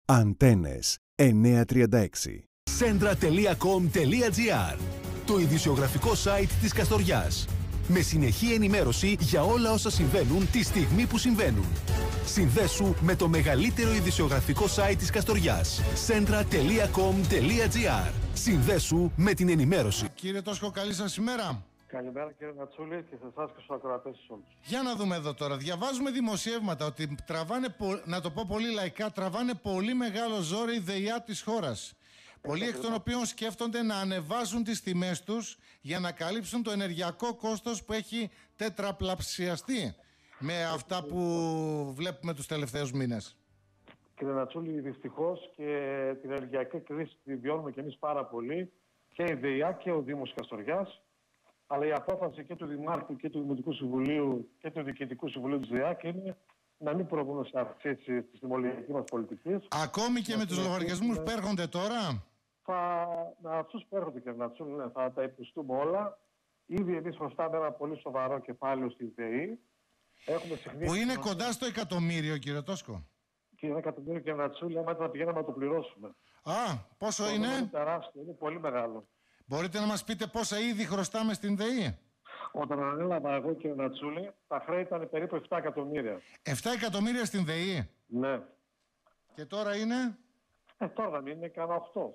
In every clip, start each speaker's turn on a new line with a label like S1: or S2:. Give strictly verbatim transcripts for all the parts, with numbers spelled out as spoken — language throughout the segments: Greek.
S1: Αντένες εννιακόσια τριάντα έξι.
S2: Σέντρα τελεία κομ τελεία τζι άρ. Το ειδησιογραφικό site της Καστοριάς. Με συνεχή ενημέρωση για όλα όσα συμβαίνουν τη στιγμή που συμβαίνουν. Συνδέσου με το μεγαλύτερο ειδησιογραφικό site της Καστοριάς. σέντρα τελεία κομ τελεία τζι άρ. Συνδέσου με την ενημέρωση.
S3: Κύριε Τόσκο, καλή σας ημέρα.
S4: Καλημέρα κύριε Νατσούλη και σε εσάς και στους ακροατές όλους.
S3: Για να δούμε εδώ τώρα. Διαβάζουμε δημοσιεύματα ότι τραβάνε, να το πω πολύ λαϊκά, τραβάνε πολύ μεγάλο ζόρι η ΔΕΙΑ της χώρας. Πολλοί εκ των οποίων σκέφτονται να ανεβάζουν τις τιμές τους για να καλύψουν το ενεργειακό κόστος που έχει τετραπλασιαστεί με αυτά που βλέπουμε τους τελευταίους μήνες.
S4: Κύριε Νατσούλη, δυστυχώς και την ενεργειακή κρίση τη βιώνουμε και εμείς πάρα πολύ, και η ΔΕΙΑ και ο Δήμος Καστοριάς, αλλά η απόφαση και του Δημάρχου και του Δημοτικού Συμβουλίου και του Διοικητικού Συμβουλίου της ΔΕΙΑ είναι να μην προβούν σε αυξήσεις της τιμολογικής μας πολιτικής.
S3: Ακόμη και με τους λογαριασμούς που έρχονται τώρα.
S4: Θα, με αυτούς που έρχονται, κύριε Νατσούλη, θα τα υποστούμε όλα. Ήδη εμείς χρωστάμε ένα πολύ σοβαρό κεφάλαιο στη ΔΕΗ.
S3: Που είναι κοντά στο εκατομμύριο, κύριε Τόσκο.
S4: Και ένα εκατομμύριο, κύριε Νατσούλη, άμα θα πηγαίναμε να το πληρώσουμε.
S3: Α, πόσο
S4: το
S3: είναι?
S4: Είναι τεράστιο, είναι πολύ μεγάλο.
S3: Μπορείτε να μας πείτε πόσα ήδη χρωστάμε στην ΔΕΗ?
S4: Όταν ανέλαβα εγώ, κύριε Νατσούλη, τα χρέη ήταν περίπου επτά εκατομμύρια.
S3: επτά εκατομμύρια στην ΔΕΗ?
S4: Ναι.
S3: Και τώρα είναι?
S4: Ε, τώρα δεν είναι κανένα οκτώ.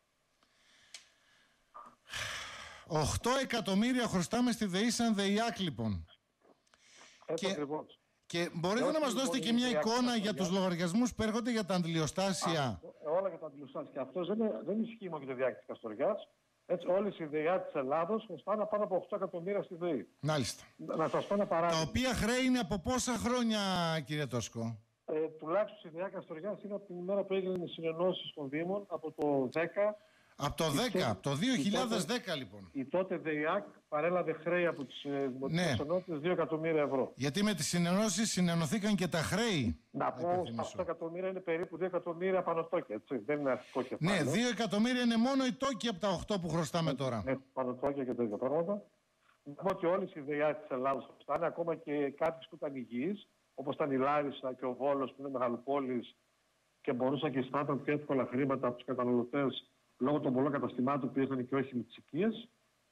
S3: οκτώ εκατομμύρια χρωστάμε στη ΔΕΗ σαν ΔΕΙΑΚ, λοιπόν.
S4: Έτσι
S3: και,
S4: ακριβώς.
S3: και μπορείτε να μας δώσετε και μια εικόνα για τους λογαριασμούς που έρχονται για τα αντιλιοστάσια?
S4: Όλα για τα αντιλιοστάσια. Αυτό δεν, δεν ισχύει μόνο για τη διάκριση της Καστοριάς. Έτσι, όλες οι ΔΕΙΑ της Ελλάδος χρωστάνε πάνω από οκτώ εκατομμύρια στη ΔΕΗ.
S3: Μάλιστα.
S4: Να σας πω ένα παράδειγμα.
S3: Τα οποία χρέη είναι από πόσα χρόνια, κύριε Τόσκο?
S4: Ε, τουλάχιστον η ΔΕΙΑ Καστοριάς είναι από την ημέρα που έγιναν οι συνενώσεις των Δήμων, από το δέκα.
S3: Από το δέκα, από το δύο χιλιάδες δέκα τότε, λοιπόν.
S4: Η τότε ΔΕΙΑΚ παρέλαβε χρέη από τις δημοτικές ενότητες δύο εκατομμύρια ευρώ.
S3: Γιατί με τις συνενώσεις συνενωθήκαν και τα χρέη.
S4: Να πω, αυτά εκατομμύρια είναι περίπου δύο εκατομμύρια πανωτόκια, έτσι. Δεν είναι αρχικό κεφάλαιο.
S3: Ναι, δύο εκατομμύρια είναι μόνο οι τόκοι από τα οκτώ που χρωστάμε ναι, τώρα.
S4: Ναι, πανωτόκια και τέτοια πράγματα. Να πω ότι όλες οι ΔΕΙΑ της Ελλάδας χρωστάνε, ακόμα και κάποιες που ήταν υγιείς, όπως ήταν η Λάρισα και ο Βόλος που είναι μεγαλοπόλεις και μπορούσαν και εισπράττουν πιο εύκολα χρήματα από τους καταναλωτές λόγω των πολλών καταστημάτων που ήρθαν και όχι με τις οικίες.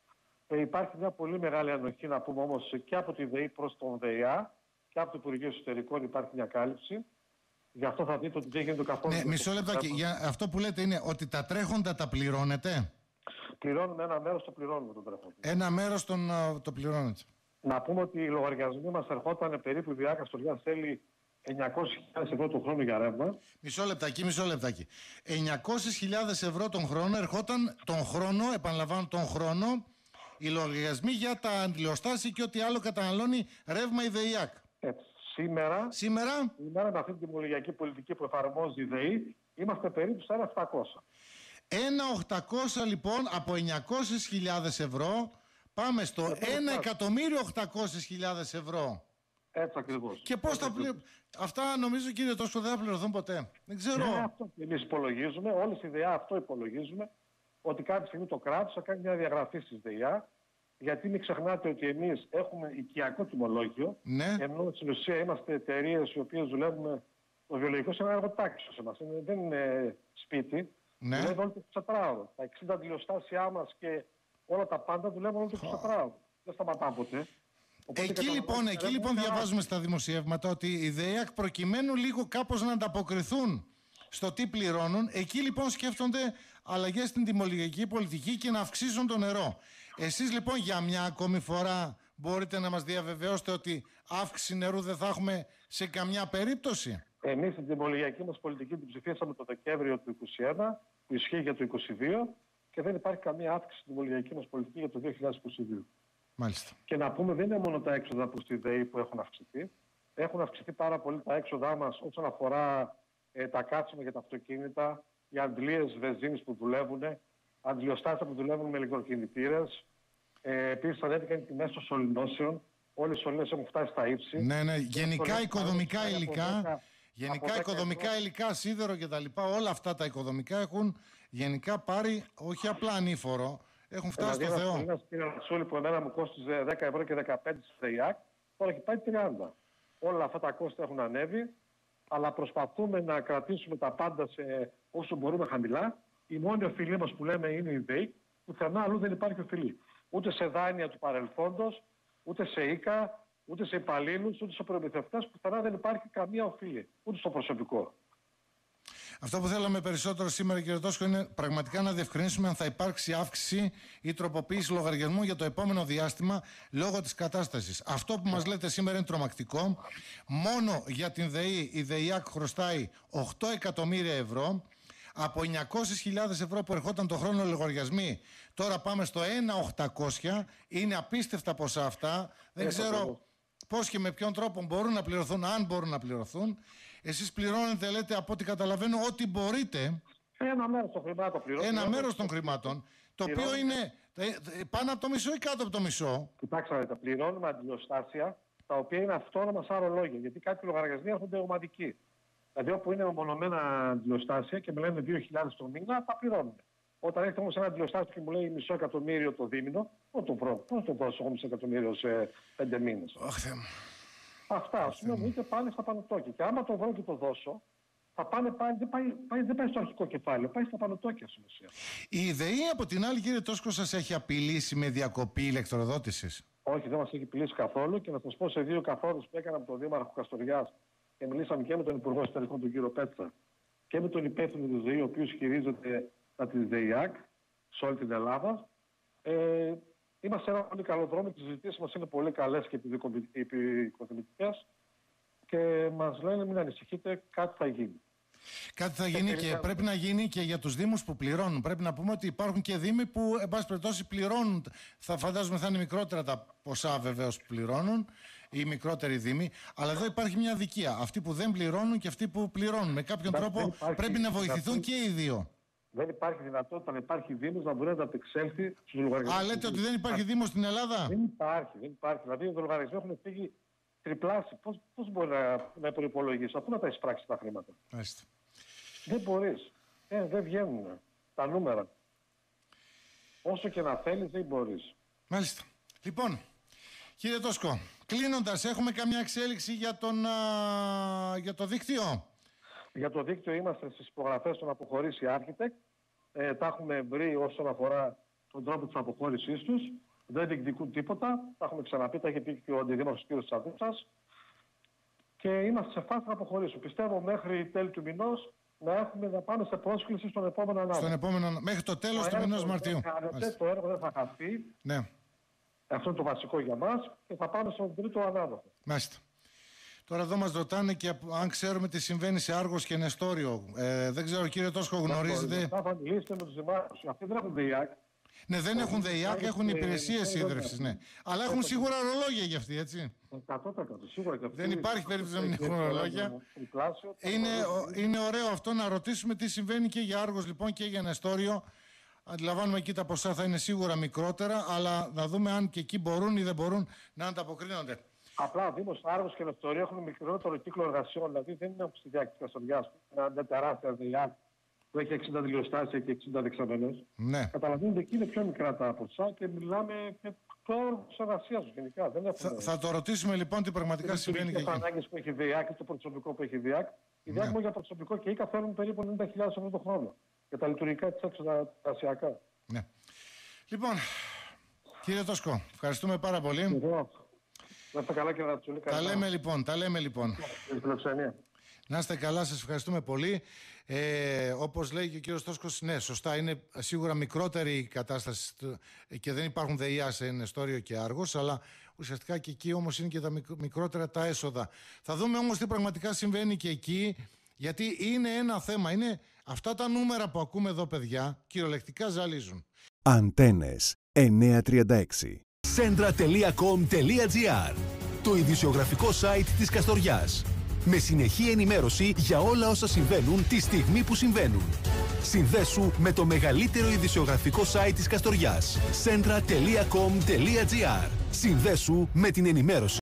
S4: Ε, υπάρχει μια πολύ μεγάλη ανοχή, να πούμε όμως, και από τη ΔΕΗ προς τον ΔΕΙΑ και από το Υπουργείο Εσωτερικών υπάρχει μια κάλυψη. Γι' αυτό θα δείτε ότι δεν γίνεται καθόλου.
S3: Ναι, μισό λεπτάκι. Για αυτό που λέτε είναι ότι τα τρέχοντα τα πληρώνετε?
S4: Πληρώνουμε ένα μέρος, το πληρώνουμε το τρέχοντα.
S3: Ένα μέρος τον, το πληρώνετε.
S4: Να πούμε ότι οι λογαριασμοί μας ερχόταν περίπου, η ΔΕΙΑ Καστοριάς θέλει εννιακόσιες χιλιάδες ευρώ τον χρόνο για ρεύμα.
S3: Μισό λεπτάκι, μισό λεπτάκι. εννιακόσιες χιλιάδες ευρώ τον χρόνο ερχόταν τον χρόνο, επαναλαμβάνω τον χρόνο, οι λογαριασμοί για τα αντιλιοστάσια και ό,τι άλλο καταναλώνει ρεύμα η ΔΕΙΑΚ.
S4: Έτσι. Σήμερα,
S3: σήμερα,
S4: σήμερα με αυτή την τιμολογιακή πολιτική που εφαρμόζει η ΔΕΗ, είμαστε περίπου στα ένα οκτακόσια.
S3: ένα οκτακόσια λοιπόν από εννιακόσιες χιλιάδες ευρώ πάμε στο ένα εκατομμύριο οκτακόσιες χιλιάδες ευρώ.
S4: Έτσι ακριβώς.
S3: Και πώς θα πληρώσουν? Αυτά νομίζω, κύριε Τόσκο, δεν θα πληρωθούν ποτέ. Δεν ξέρω.
S4: Ναι, αυτό εμείς υπολογίζουμε, όλες οι ΔΕΙΑ αυτό υπολογίζουμε, ότι κάποια στιγμή το κράτος θα κάνει μια διαγραφή στις ΔΕΙΑ, γιατί μην ξεχνάτε ότι εμείς έχουμε οικιακό τιμολόγιο,
S3: ναι.
S4: ενώ στην ουσία είμαστε εταιρείες οι οποίες δουλεύουμε, το βιολογικό σε ένα εργοτάξιο σε μας, είναι, δεν είναι σπίτι,
S3: ναι.
S4: δουλεύει όλο το εικοσιτετράωρο. Τα εξήντα αντιλιοστάσια μας και όλα τα πάντα δουλεύουν όλο το εικοσιτετράωρο. Δεν σταματάμε ποτέ.
S3: Οπότε εκεί λοιπόν, εκεί λοιπόν διαβάζουμε στα δημοσιεύματα ότι οι ΔΕΙΑΚ προκειμένου λίγο κάπως να ανταποκριθούν στο τι πληρώνουν, εκεί λοιπόν σκέφτονται αλλαγές στην τιμολογική πολιτική και να αυξήσουν το νερό. Εσείς λοιπόν για μια ακόμη φορά μπορείτε να μας διαβεβαιώσετε ότι αύξηση νερού δεν θα έχουμε σε καμιά περίπτωση?
S4: Εμείς την τιμολογιακή μας πολιτική την ψηφίσαμε το Δεκέμβριο του είκοσι ένα, που ισχύει για το είκοσι δύο και δεν υπάρχει καμία αύξηση στην τιμολογιακή μας πολιτική για το δύο χιλιάδες είκοσι δύο.
S3: Μάλιστα.
S4: Και να πούμε, δεν είναι μόνο τα έξοδα που στη ΔΕΗ που έχουν αυξηθεί. Έχουν αυξηθεί πάρα πολύ τα έξοδά μας όσον αφορά ε, τα κάψιμα για τα αυτοκίνητα, οι αντλίες βενζίνης που δουλεύουν, αντιλιοστάσια που δουλεύουν με ηλεκτροκινητήρες. Ε, επίσης ανέβηκαν οι τιμές των σωληνώσεων. Όλες οι σωλήνες έχουν φτάσει στα ύψη.
S3: Ναι, ναι. Γενικά οικοδομικά υλικά, γενικά οικοδομικά υλικά, σίδερο κτλ. Όλα αυτά τα οικοδομικά έχουν γενικά πάρει όχι απλά ανήφορο. Έχουν φτάσει
S4: δηλαδή,
S3: στο Θεό.
S4: Ένα κύριε Ρασούλη που εμένα μου κόστιζε δέκα ευρώ και δεκαπέντε στη ΔΕΙΑΚ, τώρα έχει πάει τριάντα. Όλα αυτά τα κόστη έχουν ανέβει. αλλά προσπαθούμε να κρατήσουμε τα πάντα σε όσο μπορούμε χαμηλά. Η μόνη οφειλή μας που λέμε είναι η ΔΕΗ, πουθενά αλλού δεν υπάρχει οφειλή. Ούτε σε δάνεια του παρελθόντος, ούτε σε οίκα, ούτε σε υπαλλήλους, ούτε σε προμηθευτές, πουθενά δεν υπάρχει καμία οφειλή, ούτε στο προσωπικό.
S3: Αυτό που θέλαμε περισσότερο σήμερα, κύριε Τόσκο, είναι πραγματικά να διευκρινίσουμε αν θα υπάρξει αύξηση ή τροποποίηση λογαριασμού για το επόμενο διάστημα λόγω της κατάστασης. Αυτό που μας λέτε σήμερα είναι τρομακτικό. Μόνο για την ΔΕΗ, η ΔΕΙΑΚ χρωστάει οκτώ εκατομμύρια ευρώ. Από εννιακόσιες χιλιάδες ευρώ που ερχόταν το χρόνο λογαριασμοί, τώρα πάμε στο ένα χιλιάδες οκτακόσια. Είναι απίστευτα ποσά αυτά. Δεν ξέρω πώς και με ποιον τρόπο μπορούν να πληρωθούν, αν μπορούν να πληρωθούν. Εσείς πληρώνετε, λέτε, από ό,τι καταλαβαίνω, ό,τι μπορείτε.
S4: Ένα μέρος των χρημάτων πληρώνουμε.
S3: Ένα μέρος των χρημάτων, το οποίο είναι πάνω από το μισό ή κάτω από το μισό.
S4: Κοιτάξτε, τα πληρώνουμε αντιλιοστάσια, τα οποία είναι αυτόνομα σαν ρολόγια. Γιατί κάποιοι λογαριασμοί έρχονται ομαδικοί. Δηλαδή, όπου είναι μονομένα αντιλιοστάσια και με λένε δύο χιλιάδες το μήνα, τα πληρώνουμε. Όταν έχετε όμως ένα αντιλιοστάσιο και μου λέει μισό εκατομμύριο το δίμηνο, πώς το βρω, πώς το δώσω εγώ μισό εκατομμύριο σε πέντε μήνες.
S3: Oh,
S4: Αυτά, ας πούμε, είτε πάνε στα πανωτόκια. Και άμα το βρω και το δώσω, θα πάνε πάλι, δεν πάει, πάει, δεν πάει στο αρχικό κεφάλαιο, πάει στα πανωτόκια στην ουσία.
S3: Η ΔΕΗ από την άλλη, κύριε Τόσκο, σας έχει απειλήσει με διακοπή ηλεκτροδότησης?
S4: Όχι, δεν μας έχει απειλήσει καθόλου και να σας πω σε δύο καθόδους που έκανα από τον Δήμαρχο Καστοριάς και μιλήσαμε και με τον Υπουργό Εσωτερικών, τον κύριο Πέτσα, και με τον υπεύθυνο της ΔΕΗ, ο οποίος χειρίζεται τα της ΔΕΙΑΚ σε όλη την Ελλάδα. Ε, Είμαστε σε ένα πολύ καλό δρόμο, οι συζητήσεις μας είναι πολύ καλές και επικοδομητικές και μας λένε μην ανησυχείτε, κάτι θα γίνει.
S3: Κάτι θα γίνει και πρέπει να γίνει και για τους δήμους που πληρώνουν. Πρέπει να πούμε ότι υπάρχουν και δήμοι που, εν πάση περιπτώσει, πληρώνουν. Θα φαντάζομαι θα είναι μικρότερα τα ποσά βεβαίως που πληρώνουν, οι μικρότεροι δήμοι. Αλλά εδώ υπάρχει μια αδικία. Αυτοί που δεν πληρώνουν και αυτοί που πληρώνουν. Με κάποιον τρόπο πρέπει να βοηθηθούν και οι δύο.
S4: Δεν υπάρχει δυνατότητα να υπάρχει δήμος να μπορεί να ανταπεξέλθει στους λογαριασμούς.
S3: Α, λέτε ότι δεν υπάρχει δήμος στην Ελλάδα?
S4: Δεν υπάρχει, δεν υπάρχει. Δηλαδή οι λογαριασμοί έχουν φύγει τριπλάσιοι. Πώς, πώς μπορεί να, να προϋπολογίσει, αφού να τα εισπράξει τα χρήματα.
S3: Μάλιστα.
S4: Δεν μπορείς. Ε, δεν βγαίνουν τα νούμερα. Όσο και να θέλεις δεν μπορείς.
S3: Μάλιστα. Λοιπόν, κύριε Τόσκο, κλείνοντας, έχουμε καμιά εξέλιξη για, τον, α, για το δίκτυο?
S4: Για το δίκτυο είμαστε στις υπογραφές των αποχωρήσει Architect. Ε, τα έχουμε βρει όσον αφορά τον τρόπο της αποχώρησής τους. Δεν διεκδικούν τίποτα. Τα έχουμε ξαναπεί, τα είχε πει και ο Αντιδήμαρχος κ. Τσαδούτσας. Και είμαστε σε φάση να αποχωρήσουμε. Πιστεύω μέχρι τέλη του μηνός να έχουμε να πάμε σε πρόσκληση στον επόμενο ανάδοχο.
S3: Στον επόμενο, μέχρι το τέλος του μηνός Μαρτίου.
S4: Το έργο δεν θα χαθεί.
S3: Ναι.
S4: Αυτό είναι το βασικό για μας και θα πάμε στον τρίτο ανάδοχο.
S3: Μάλιστα. Τώρα εδώ μας ρωτάνε και αν ξέρουμε τι συμβαίνει σε Άργος και Νεστόριο. Ε, δεν ξέρω, κύριε Τόσκο, γνωρίζετε?
S4: Θα μιλήσετε με τους δημάρχους. Αυτοί δεν έχουν ΔΕΙΑΚ.
S3: Ναι, δεν έχουν ΔΕΙΑΚ, έχουν υπηρεσίες ίδρυυσης, ναι. Αλλά έχουν σίγουρα ρολόγια για αυτοί, έτσι.
S4: εκατό τοις εκατό σίγουρα και αυτοί.
S3: Δεν υπάρχει περίπτωση να μην έχουν ρολόγια. Είναι, είναι ωραίο αυτό να ρωτήσουμε τι συμβαίνει και για Άργος λοιπόν και για Νεστόριο. Αντιλαμβάνουμε εκεί τα ποσά θα είναι σίγουρα μικρότερα, αλλά να δούμε αν και εκεί μπορούν ή δεν μπορούν να ανταποκρίνονται.
S4: Απλά ο Δήμος Άργος και Νεστόριο έχουν μικρότερο κύκλο εργασιών, δηλαδή δεν είναι όπως στη διάρκεια της Καστοριάς, ένα τεράστια ΔΕΙΑΚ που έχει εξήντα δηλωστάσια και εξήντα δεξαμενές.
S3: Ναι.
S4: Καταλαβαίνετε, εκεί είναι πιο μικρά τα ποσά και μιλάμε και πρόοδο της εργασίας γενικά. Δεν έχουμε...
S3: θα, θα το ρωτήσουμε λοιπόν τι πραγματικά συμβαίνει και εκεί.
S4: Οι ανάγκες που έχει ΔΕΙΑΚ και το προσωπικό που έχει ΔΕΙΑΚ. Η ΔΕΙΑΚ μόνο για προσωπικό και ΙΚΑ θέλουν περίπου ενενήντα χιλιάδες ευρώ το χρόνο για τα λειτουργικά της εξωτερασιακά.
S3: Ναι. Λοιπόν, κύριε Τόσκο, ευχαριστούμε πάρα πολύ.
S4: Εγώ. Να είστε καλά και να του λέει καλά.
S3: Τα λέμε λοιπόν, τα λέμε λοιπόν. Να είστε καλά, σας ευχαριστούμε πολύ. Ε, όπως λέει και ο κύριος Τόσκος, ναι, σωστά, είναι σίγουρα μικρότερη η κατάσταση και δεν υπάρχουν ΔΕΙΑ σε Νεστόριο και Άργος, αλλά ουσιαστικά και εκεί όμως είναι και τα μικρότερα τα έσοδα. Θα δούμε όμως τι πραγματικά συμβαίνει και εκεί, γιατί είναι ένα θέμα, είναι αυτά τα νούμερα που ακούμε εδώ, παιδιά, κυριολεκτικά ζαλίζουν.
S1: Αντένες εννιακόσια τριάντα έξι.
S2: Centra τελεία com τελεία gr, το ειδησιογραφικό site της Καστοριάς. Με συνεχή ενημέρωση για όλα όσα συμβαίνουν τη στιγμή που συμβαίνουν. Συνδέσου με το μεγαλύτερο ειδησιογραφικό site της Καστοριάς. Centra τελεία com τελεία gr. Συνδέσου με την ενημέρωση.